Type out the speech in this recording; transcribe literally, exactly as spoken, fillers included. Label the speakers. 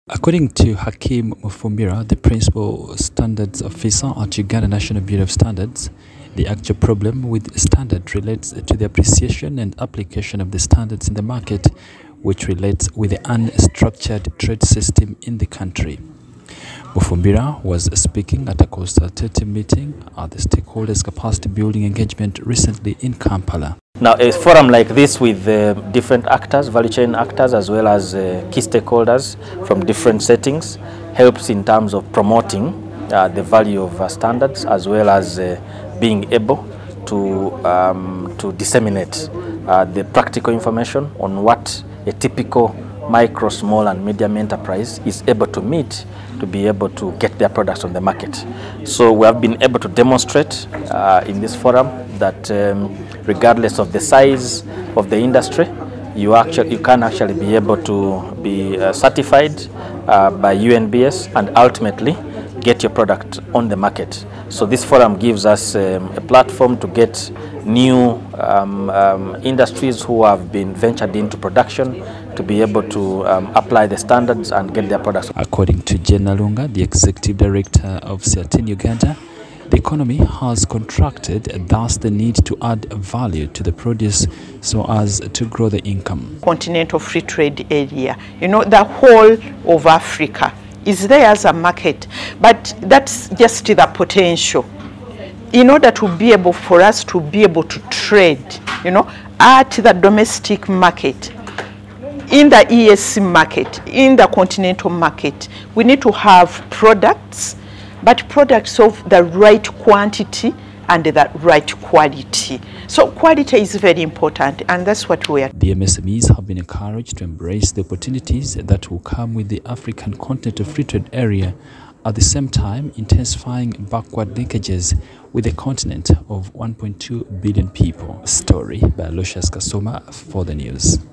Speaker 1: According to Hakim Mufumbira, the principal standards officer at Uganda National Bureau of Standards, the actual problem with standard relates to the appreciation and application of the standards in the market, which relates with the unstructured trade system in the country. Mufumbira was speaking at a consultative meeting at the stakeholders capacity building engagement recently in Kampala.
Speaker 2: Now, a forum like this with uh, different actors, value chain actors, as well as uh, key stakeholders from different settings helps in terms of promoting uh, the value of uh, standards, as well as uh, being able to, um, to disseminate uh, the practical information on what a typical micro, small and medium enterprise is able to meet to be able to get their products on the market. So we have been able to demonstrate uh, in this forum that um, regardless of the size of the industry, you actually you can actually be able to be uh, certified uh, by U N B S and ultimately get your product on the market. So this forum gives us um, a platform to get new um, um, industries who have been ventured into production to be able to um, apply the standards and get their products.
Speaker 1: According to Jen Nalunga, the executive director of CEATEN Uganda, the economy has contracted, thus the need to add value to the produce so as to grow the income.
Speaker 3: Continental free trade area, you know, the whole of Africa is there as a market, but that's just the potential. In order to be able for us to be able to trade, you know, at the domestic market, in the E A C market, in the continental market, we need to have products, but products of the right quantity and the right quality. So quality is very important, and that's what we are.
Speaker 1: The M S M Es have been encouraged to embrace the opportunities that will come with the African Continental Free Trade Area, at the same time intensifying backward linkages with a continent of one point two billion people. Story by Lucius Kasoma for the news.